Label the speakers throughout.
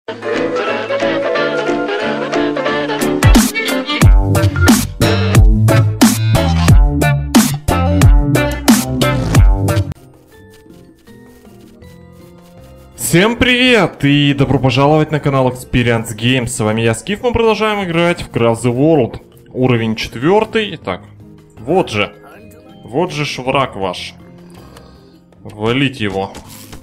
Speaker 1: Всем привет и добро пожаловать на канал Experience Games. С вами я, Скиф, мы продолжаем играть в Craft the World. Уровень 4. Так, вот же враг ваш. Валить его.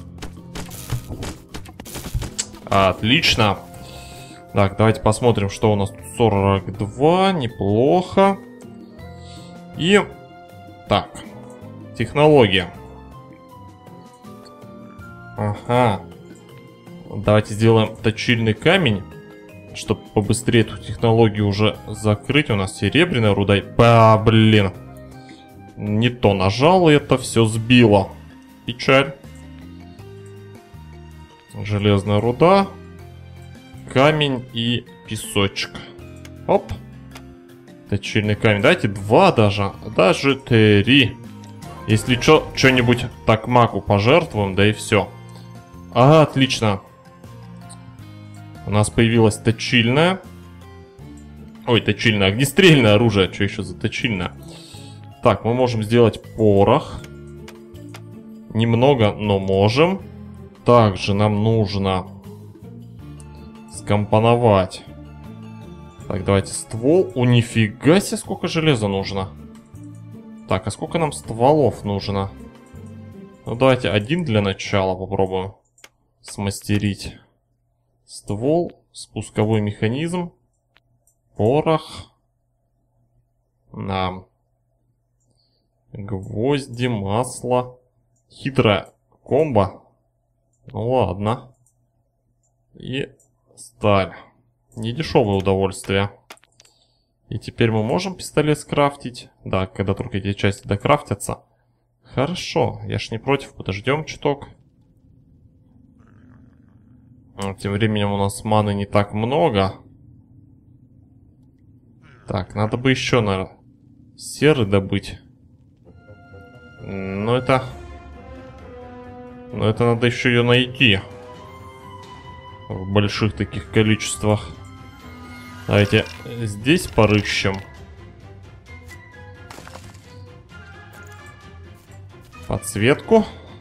Speaker 1: Отлично. Так, давайте посмотрим, что у нас тут. 42, неплохо. И, так, технология. Ага. Давайте сделаем точильный камень, чтобы побыстрее эту технологию уже закрыть. У нас серебряная руда. Блин. Не то нажал, и это все сбило. Печаль. Железная руда. Камень и песочек. Оп. Точильный камень. Давайте 2 даже 3. Если что-нибудь так маку пожертвуем, да и все. Ага, отлично. У нас появилась точильная. Ой, точильное, огнестрельное оружие. Что еще за точильное? Так, мы можем сделать порох. Немного, но можем. Также нам нужно скомпоновать. Так, давайте ствол. О, нифига себе, сколько железа нужно. Так, а сколько нам стволов нужно? Ну, давайте один для начала попробуем смастерить. Ствол, спусковой механизм, порох, гвозди, масло, хитрая комбо. Ну ладно. И сталь. Недешевое удовольствие. И теперь мы можем пистолет скрафтить. Да, когда только эти части докрафтятся. Хорошо, я ж не против, подождем чуток. Тем временем у нас маны не так много. Так, надо бы еще, наверное, серы добыть. Но это надо еще ее найти. В больших таких количествах. Давайте здесь порыщем. Подсветку.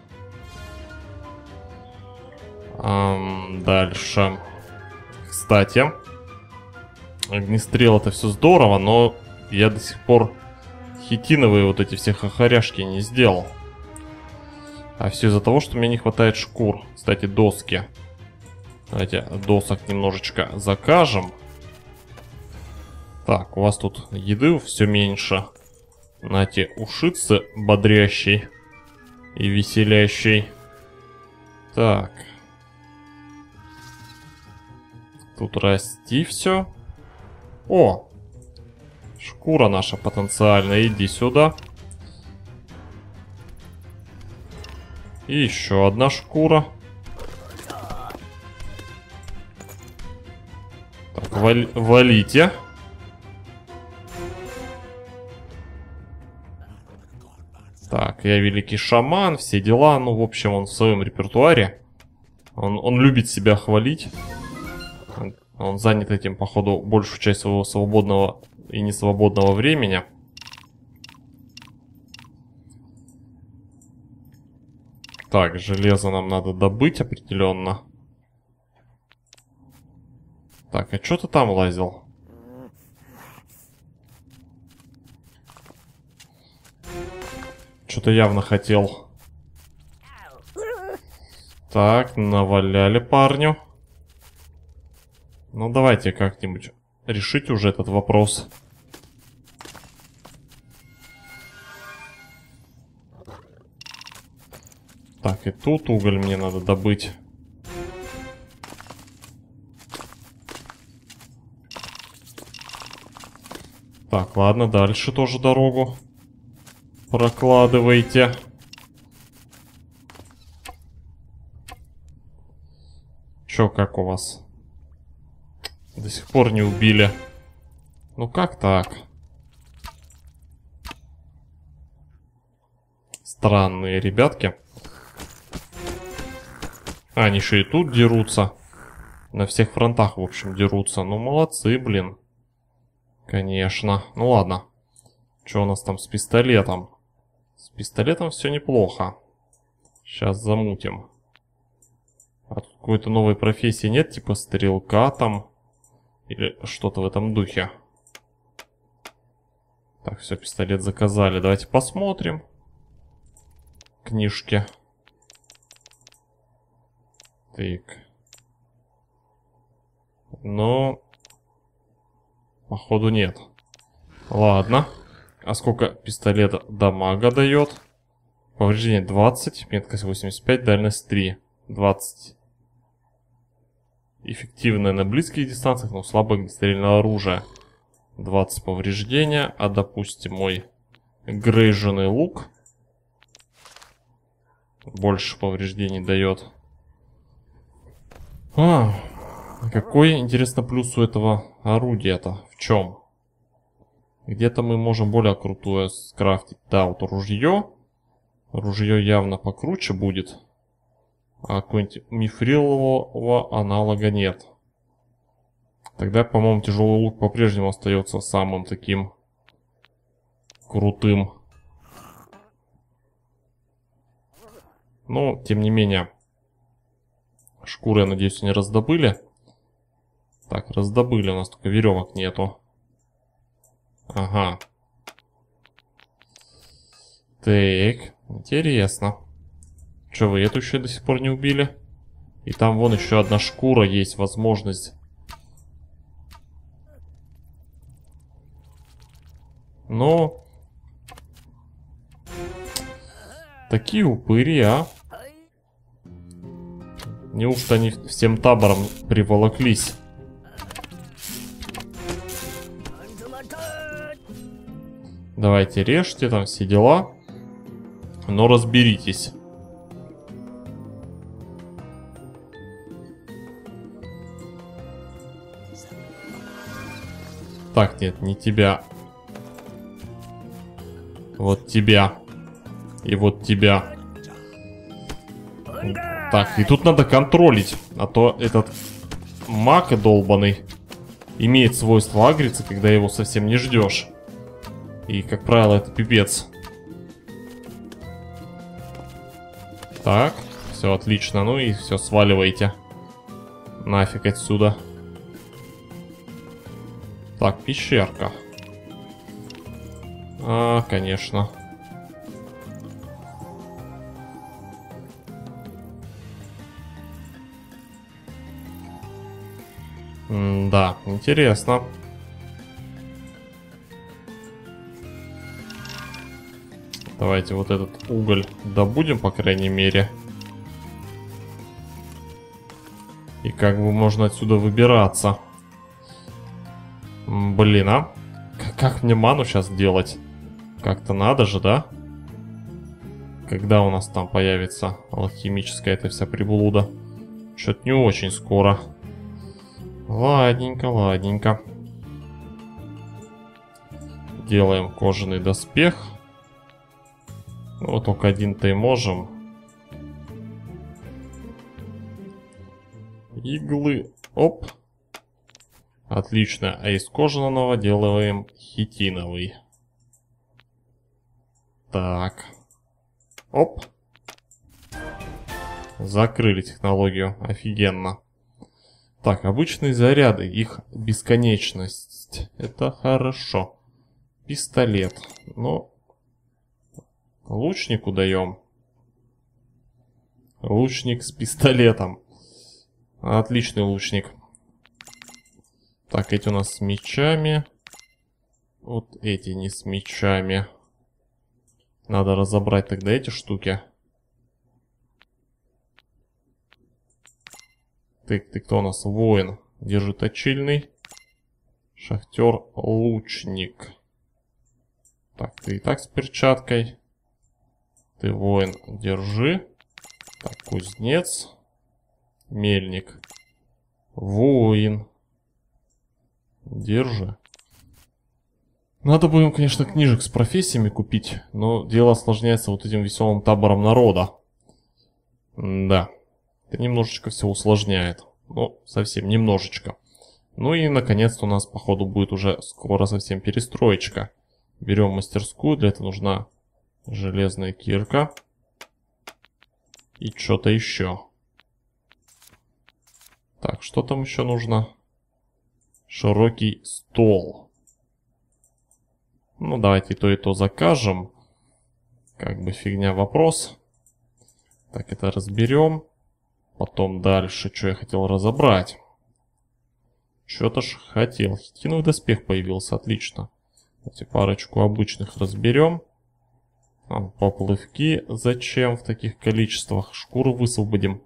Speaker 1: Дальше. Кстати, огнестрел — это все здорово, но я до сих пор хитиновые вот эти все хохоряшки не сделал. А все из-за того, что мне не хватает шкур. Кстати, доски. Давайте досок немножечко закажем. Так, у вас тут еды все меньше. Нате, ушицы бодрящий и веселящий. Так. Тут расти все. О! Шкура наша потенциальная. Иди сюда. И еще одна шкура. Так, валите. Так, я великий шаман, все дела. Ну, в общем, он в своем репертуаре. Он любит себя хвалить. Он занят этим, походу, большую часть своего свободного и несвободного времени. Так, железо нам надо добыть определенно. Так, а что ты там лазил? Что-то явно хотел. Так, наваляли парню. Ну, давайте как-нибудь решить уже этот вопрос. Так, и тут уголь мне надо добыть. Так, ладно, дальше тоже дорогу прокладывайте. Чё, как у вас? До сих пор не убили. Ну как так? Странные ребятки. Они еще и тут дерутся. На всех фронтах, в общем, дерутся. Ну, молодцы, блин. Конечно. Ну, ладно. Что у нас там с пистолетом? С пистолетом все неплохо. Сейчас замутим. А тут какой-то новой профессии нет? Типа стрелка там? Или что-то в этом духе? Так, все, пистолет заказали. Давайте посмотрим. Книжки. Так. Ну, походу нет. Ладно. А сколько пистолета дамага дает? Повреждение 20, меткость 85, дальность 3. 20. Эффективное на близких дистанциях, но слабое огнестрельное оружие. 20 повреждения. А допустим, мой грейженый лук больше повреждений дает. Какой, интересно, плюс у этого орудия-то? В чем? Где-то мы можем более крутое скрафтить. Да, вот ружье. Ружье явно покруче будет. А какого-нибудь мифрилового аналога нет. Тогда, по-моему, тяжелый лук по-прежнему остается самым таким крутым. Но, тем не менее, шкуры, я надеюсь, они раздобыли. Так, раздобыли, у нас только веревок нету. Ага. Так, интересно. Че, вы эту еще до сих пор не убили? И там вон еще одна шкура есть, возможность. Но... Такие упыри, а? Неужто они всем табором приволоклись? Давайте режьте, там все дела. Но разберитесь. Так, нет, не тебя. Вот тебя. И вот тебя. Так, и тут надо контролить. А то этот маг долбаный имеет свойство агриться, когда его совсем не ждешь. И, как правило, это пипец. Так, все отлично. Ну и все, сваливайте. Нафиг отсюда. Так, пещерка. А, конечно. Да, интересно. Давайте вот этот уголь добудем, по крайней мере. И как бы можно отсюда выбираться. Блин, а? Как мне ману сейчас делать? Как-то надо же, да? Когда у нас там появится алхимическая эта вся приблуда? Что-то не очень скоро. Ладненько, ладненько. Делаем кожаный доспех. Ну, только один-то и можем. Иглы. Оп. Отлично. А из кожаного делаем хитиновый. Так. Оп. Закрыли технологию. Офигенно. Так, обычные заряды. Их бесконечность. Это хорошо. Пистолет. Ну, лучнику даем. Лучник с пистолетом. Отличный лучник. Так, эти у нас с мечами. Вот эти не с мечами. Надо разобрать тогда эти штуки. Ты кто у нас? Воин. Держи точильный. Шахтер, лучник. Так, ты и так с перчаткой. Ты воин, держи. Так, кузнец. Мельник. Воин. Держи. Надо будем, конечно, книжек с профессиями купить, но дело осложняется вот этим веселым табором народа. Да, это немножечко все усложняет. Ну, совсем немножечко. Ну и, наконец-то, у нас, походу, будет уже скоро совсем перестроечка. Берем мастерскую. Для этого нужна железная кирка. И что-то еще. Так, что там еще нужно? Широкий стол. Ну, давайте и то закажем. Как бы фигня вопрос. Так, это разберем. Потом дальше, что я хотел разобрать. Что-то ж хотел. Хитиновый доспех появился, отлично. Давайте парочку обычных разберем. Поплавки зачем в таких количествах? Шкуру высвободим.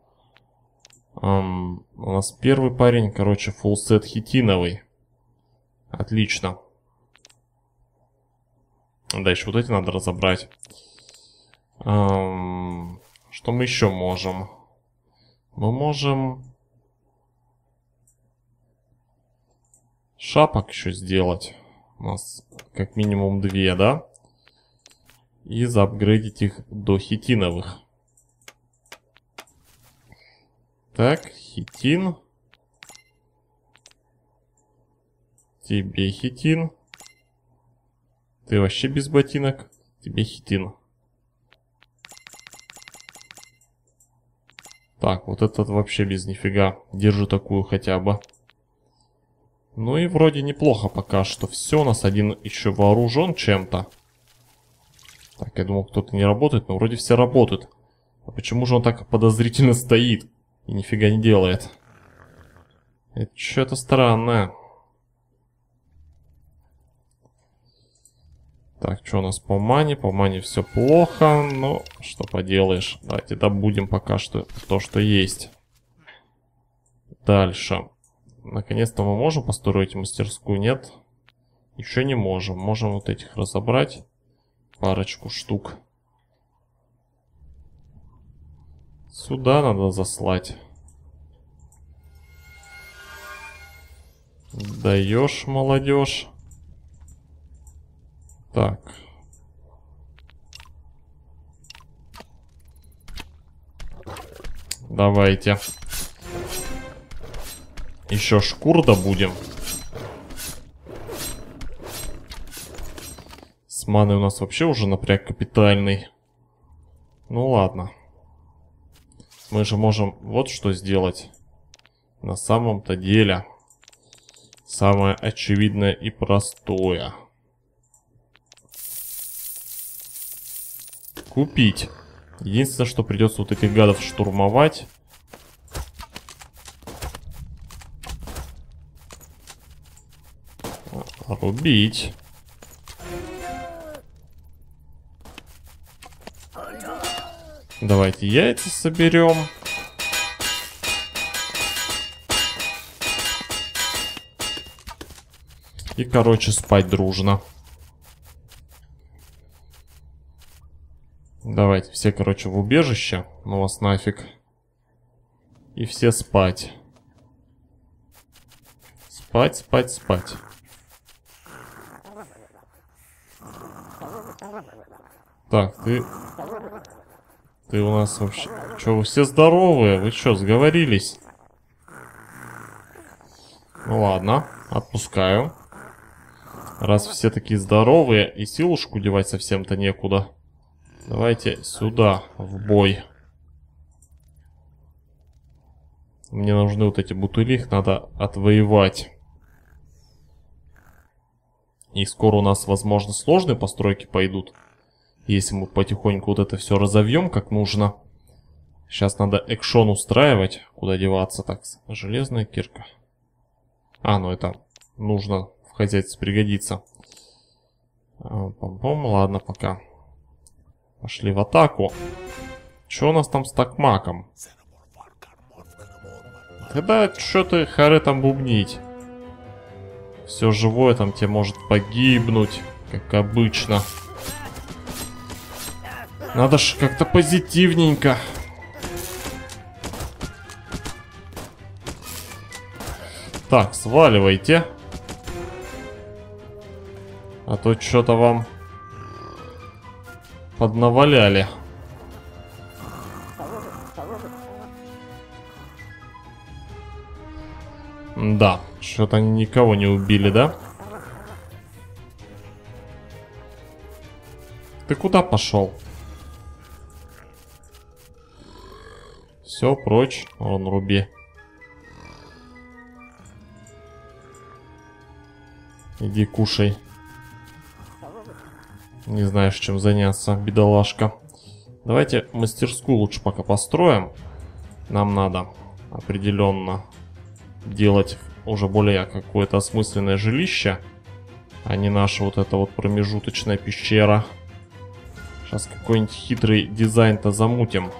Speaker 1: У нас первый парень, короче, фулл-сет хитиновый. Отлично. Дальше вот эти надо разобрать. Что мы еще можем? Мы можем шапок еще сделать. У нас как минимум 2, да? И заапгрейдить их до хитиновых. Так, хитин. Тебе хитин. Ты вообще без ботинок. Тебе хитин. Так, вот этот вообще без нифига. Держу такую хотя бы. Ну и вроде неплохо пока что. Все, у нас один еще вооружен чем-то. Так, я думал, кто-то не работает, но вроде все работают. А почему же он так подозрительно стоит и нифига не делает? Это что-то странное. Так, что у нас по мане? По мане все плохо, но что поделаешь. Давайте добудем пока что то, что есть. Дальше. Наконец-то мы можем построить мастерскую? Нет? Еще не можем. Можем вот этих разобрать. Парочку штук. Сюда надо заслать. Даешь, молодежь. Так. Давайте. Еще шкур добудем. С маной у нас вообще уже напряг капитальный. Ну ладно. Мы же можем вот что сделать. На самом-то деле. Самое очевидное и простое. Купить. Единственное, что придется вот этих гадов штурмовать. Рубить. Давайте яйца соберем. И, короче, спать дружно. Давайте все, короче, в убежище. Ну вас нафиг. И все спать. Спать, спать, спать. Так, ты у нас вообще... Че, вы все здоровые? Вы что, сговорились? Ну ладно, отпускаю. Раз все такие здоровые, и силушку девать совсем-то некуда. Давайте сюда, в бой. Мне нужны вот эти бутыли, их надо отвоевать. И скоро у нас, возможно, сложные постройки пойдут. Если мы потихоньку вот это все разовьем как нужно. Сейчас надо экшон устраивать. Куда деваться? Так, железная кирка. Ну это нужно в хозяйстве пригодится. Пом-пом, ладно, пока. Пошли в атаку. Что у нас там с такмаком? Когда что ты харе там бубнить? Все живое там тебе может погибнуть, как обычно. Надо ж как-то позитивненько. Так, сваливайте. А то что-то вам поднаваляли. Да, что-то они никого не убили, да? Ты куда пошел? Все, прочь, вон Руби. Иди кушай. Не знаешь, чем заняться, бедолашка. Давайте мастерскую лучше пока построим. Нам надо определенно делать уже более какое-то осмысленное жилище, а не наша вот эта вот промежуточная пещера. Сейчас какой-нибудь хитрый дизайн-то замутим.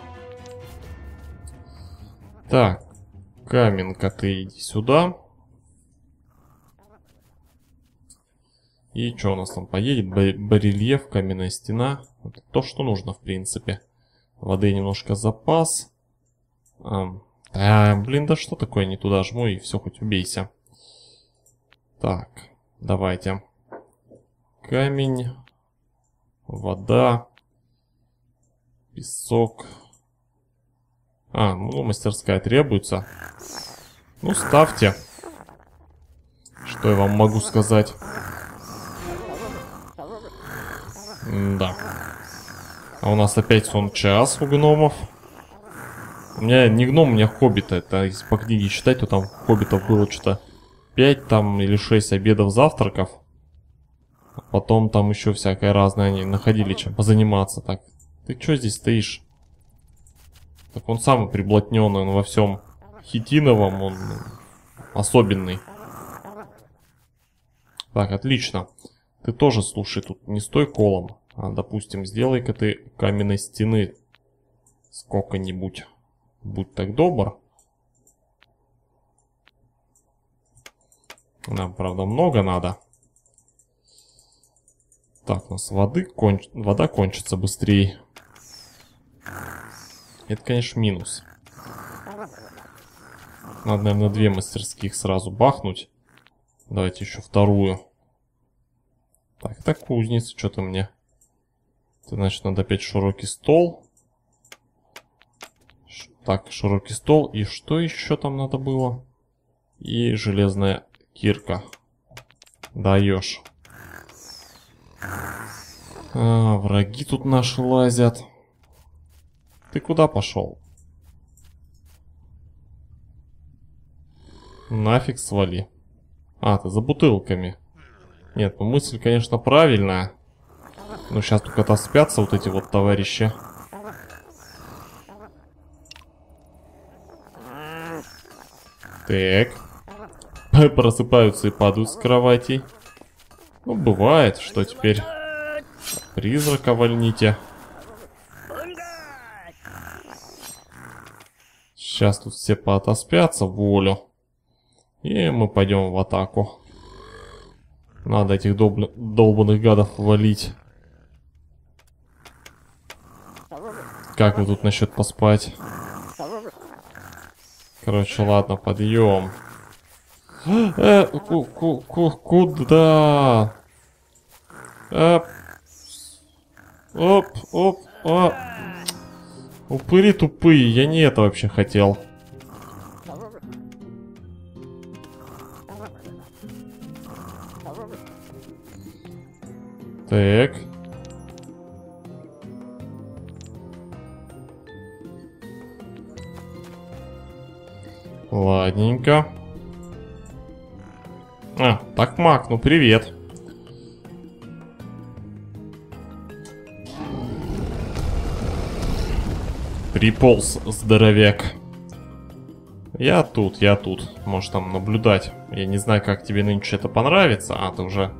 Speaker 1: Так, каменка, ты иди сюда. И что у нас там поедет? Барельеф, каменная стена. Это то, что нужно, в принципе. Воды немножко запас. Блин, да что такое, не туда жму и все, хоть убейся. Так, давайте. Камень, вода, песок. Ну, мастерская требуется. Ну, ставьте. Что я вам могу сказать? Да. А у нас опять сон час у гномов. У меня не гном, у меня хоббиты. Это если по книге читать, то там хоббитов было что-то 5 там или 6 обедов, завтраков. А потом там еще всякое разное. Они находили чем позаниматься. Так, ты что здесь стоишь? Так он самый приблотненный, он во всем хитиновом, он особенный. Так, отлично. Ты тоже, слушай, тут не стой колом. Допустим, сделай-ка ты каменной стены сколько-нибудь. Будь так добр. Нам, правда, много надо. Так, у нас вода кончится быстрее. Это, конечно, минус. Надо, наверное, 2 мастерских сразу бахнуть. Давайте еще вторую. Так, это кузница, что-то мне. Это, значит, надо опять широкий стол. Так, широкий стол. И что еще там надо было? И железная кирка. Даешь. Враги тут наши лазят. Ты куда пошел? Нафиг свали. Ты за бутылками. Нет, ну мысль, конечно, правильная. Но сейчас только отоспятся вот эти вот товарищи. Так. Просыпаются и падают с кроватей. Ну, бывает, что теперь. Призрака вольните. Сейчас тут все поотоспятся в волю. И мы пойдем в атаку. Надо этих долбанных гадов валить. Как вы тут насчет поспать? Короче, ладно, подъем. Куда? Оп. Упыри тупые, я не это вообще хотел. Так. Ладненько. Так, Мак, ну привет. Приполз здоровяк. Я тут. Можешь там наблюдать. Я не знаю, как тебе нынче это понравится. Ты уже...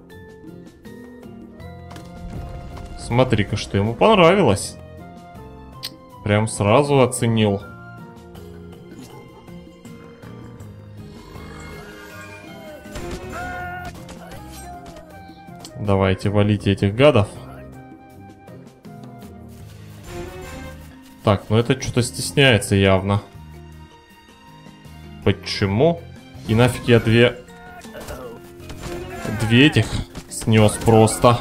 Speaker 1: Смотри-ка, что ему понравилось. Прям сразу оценил. Давайте валите этих гадов. Так, ну это что-то стесняется явно. Почему? И нафиг я две этих снес просто.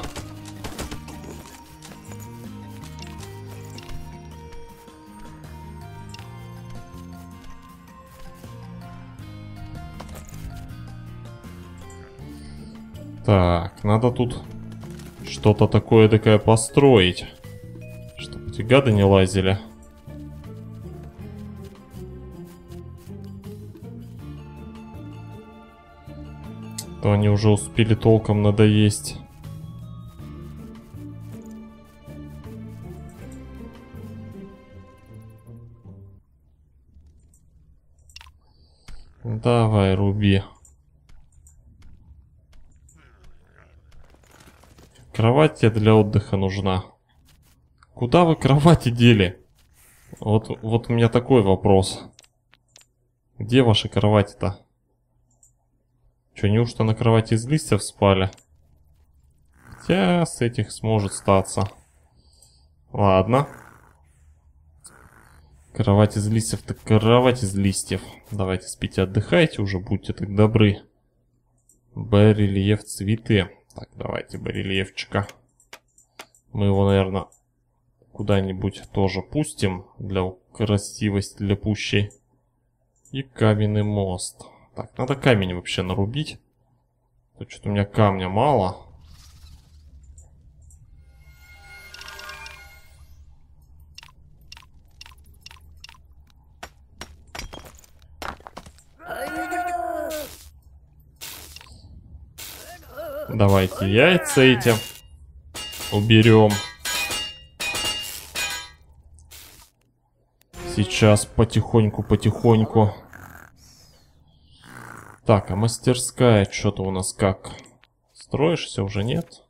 Speaker 1: Так, надо тут что-то такое построить, чтобы эти гады не лазили. То они уже успели толком надоесть. Давай, руби. Кровать тебе для отдыха нужна. Куда вы кровати дели? Вот у меня такой вопрос. Где ваши кровати-то? Че, неужто на кровати из листьев спали? Хотя с этих сможет статься. Ладно. Кровать из листьев, так кровать из листьев. Давайте спите, отдыхайте уже, будьте так добры. Барельеф цветы. Так, давайте барельефчика. Мы его, наверное, куда-нибудь тоже пустим для красивости, для пущей. И каменный мост. Так, надо камень вообще нарубить. То что-то у меня камня мало. Давайте яйца эти уберем. Сейчас потихоньку. Так, а мастерская что-то у нас как? Строишься уже, нет?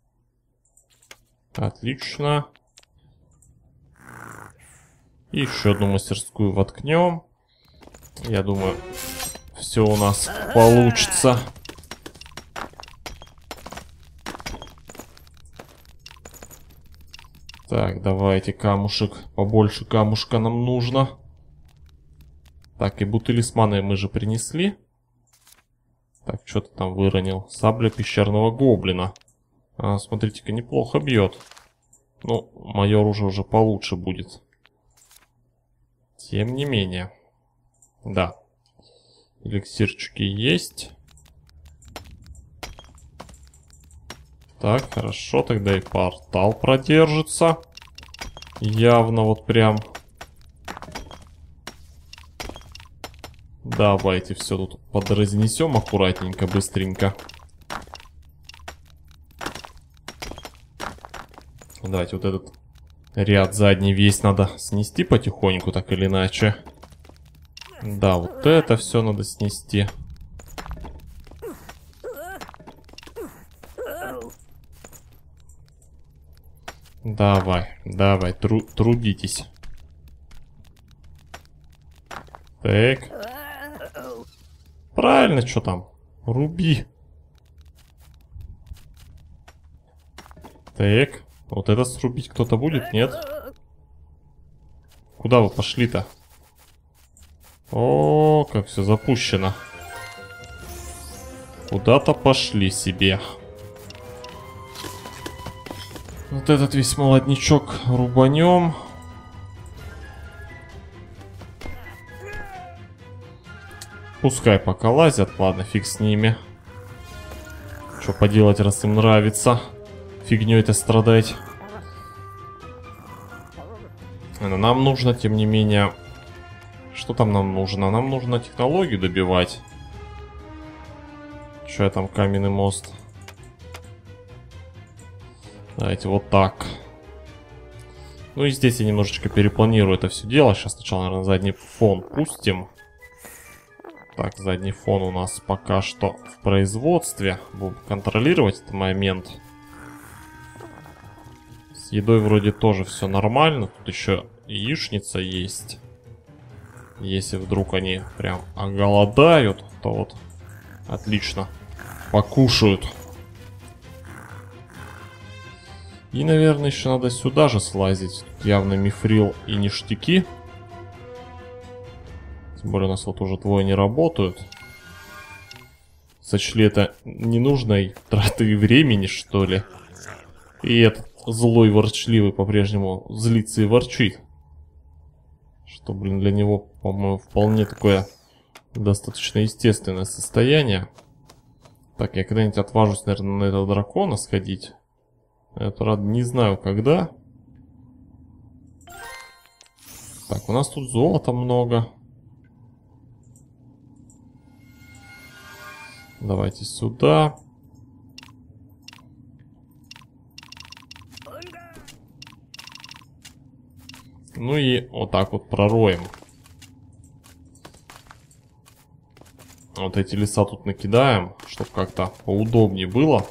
Speaker 1: Отлично. И еще одну мастерскую воткнем. Я думаю, все у нас получится. Так, давайте камушек. Побольше камушка нам нужно. Так, и бутыли с маной мы же принесли. Так, что ты там выронил? Сабля пещерного гоблина. А, смотрите-ка, неплохо бьет. Ну, мое оружие уже получше будет. Тем не менее. Да. Эликсирчики есть. Так, хорошо, тогда и портал продержится. Явно вот прям. Давайте все тут подразнесем аккуратненько, быстренько. Давайте вот этот ряд задний весь надо снести потихоньку, так или иначе. Да, вот это все надо снести. Давай, трудитесь. Так. Правильно, что там? Руби. Так. Вот это срубить кто-то будет, нет? Куда вы пошли-то? О, как все запущено. Куда-то пошли себе. Вот этот весь молодничок рубанем. Пускай пока лазят, ладно, фиг с ними. Что поделать, раз им нравится фигней это страдать. Но нам нужно, тем не менее... Что там нам нужно? Нам нужно технологию добивать. Что я там, каменный мост? Давайте вот так. Ну и здесь я немножечко перепланирую это все дело. Сейчас сначала, наверное, задний фон пустим. Так, задний фон у нас пока что в производстве. Будем контролировать этот момент. С едой вроде тоже все нормально. Тут еще яичница есть. Если вдруг они прям оголодают, то вот отлично покушают. И, наверное, еще надо сюда же слазить. Тут явно мифрил и ништяки. Тем более у нас вот уже двое не работают. Сочли это ненужной тратой времени, что ли. И этот злой ворчливый по-прежнему злится и ворчит. Что, блин, для него, по-моему, вполне такое достаточно естественное состояние. Так, я когда-нибудь отважусь, наверное, на этого дракона сходить. Я, правда, не знаю, когда. Так, у нас тут золота много. Давайте сюда. Ну и вот так вот пророем. Вот эти леса тут накидаем, чтобы как-то поудобнее было.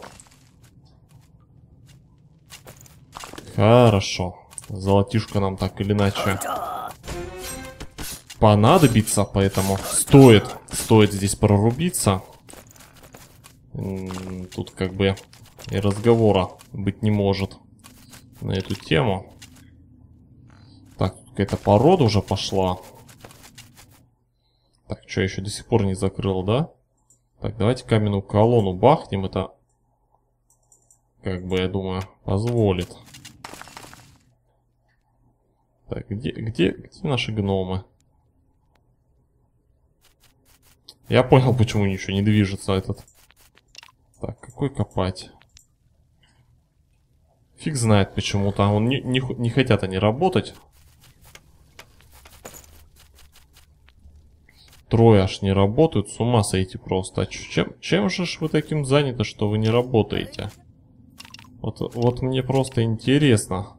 Speaker 1: Хорошо. Золотишко нам так или иначе понадобится, поэтому стоит здесь прорубиться. Тут как бы и разговора быть не может на эту тему. Так, тут какая-то порода уже пошла. Так, что, еще до сих пор не закрыл, да? Так, давайте каменную колонну бахнем. Это, как бы, я думаю, позволит. Так, где наши гномы? Я понял, почему ничего не движется этот. Так, какой копать? Фиг знает почему-то. Он не хотят они работать. Трое аж не работают. С ума сойти просто. А чем же ж вы таким заняты, что вы не работаете? Вот мне просто интересно.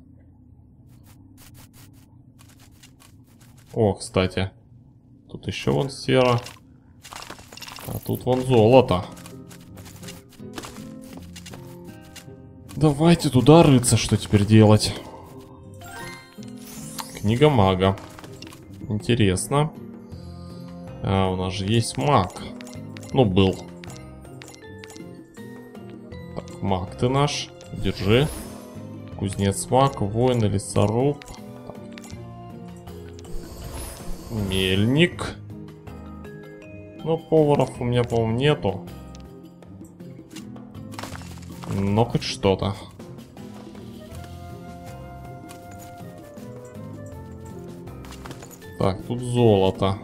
Speaker 1: О, кстати. Тут еще вон сера. А тут вон золото. Давайте туда рыться, что теперь делать? Книга мага. Интересно. А, у нас же есть маг. Ну, был. Так, маг ты наш. Держи. Кузнец маг, воин, лесоруб. Так. Мельник. Ну, поваров у меня, по-моему, нету. Но хоть что-то. Так, тут золото.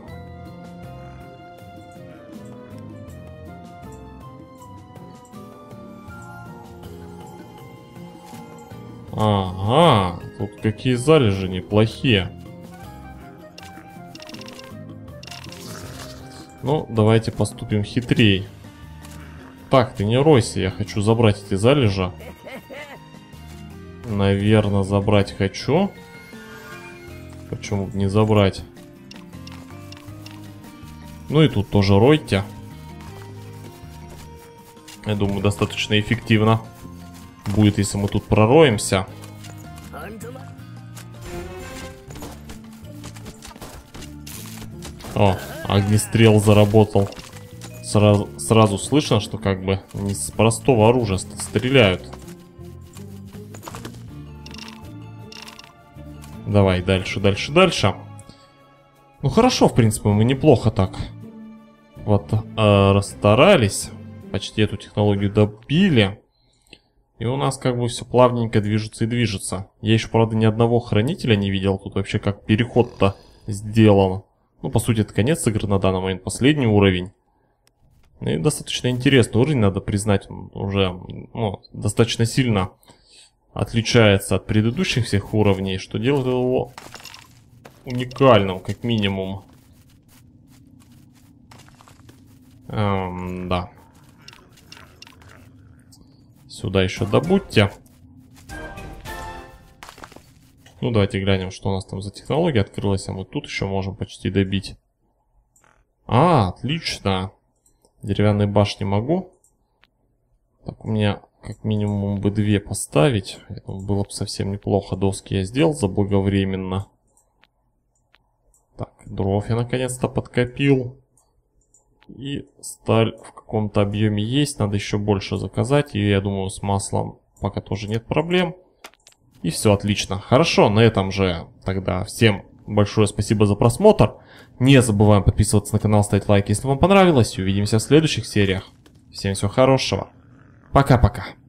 Speaker 1: Ага, тут какие залежи неплохие. Ну, давайте поступим хитрей. Так, ты не ройся, я хочу забрать эти залежи. Наверное, забрать хочу. Почему бы не забрать? Ну и тут тоже ройте. Я думаю, достаточно эффективно будет, если мы тут пророемся. О, огнестрел заработал. Сразу слышно, что как бы не с простого оружия стреляют. Давай, дальше. Ну хорошо, в принципе, мы неплохо так. Вот, расстарались. Почти эту технологию добили. И у нас как бы все плавненько движется и движется. Я еще, правда, ни одного хранителя не видел. Тут вообще как переход-то сделан. Ну, по сути, это конец игры на данный момент. Последний уровень. И достаточно интересный уровень, надо признать. Он уже достаточно сильно отличается от предыдущих всех уровней, что делает его уникальным, как минимум. Да. Сюда еще добудьте. Ну, давайте глянем, что у нас там за технология открылась. А мы тут еще можем почти добить. Отлично. Деревянные башни могу. Так, у меня как минимум бы 2 поставить. Это было бы совсем неплохо. Доски я сделал заблаговременно. Так, дров я наконец-то подкопил. И сталь в каком-то объеме есть. Надо еще больше заказать. И я думаю, с маслом пока тоже нет проблем. И все отлично. Хорошо, на этом же тогда всем большое спасибо за просмотр. Не забываем подписываться на канал, ставить лайки, если вам понравилось. Увидимся в следующих сериях. Всем всего хорошего. Пока-пока.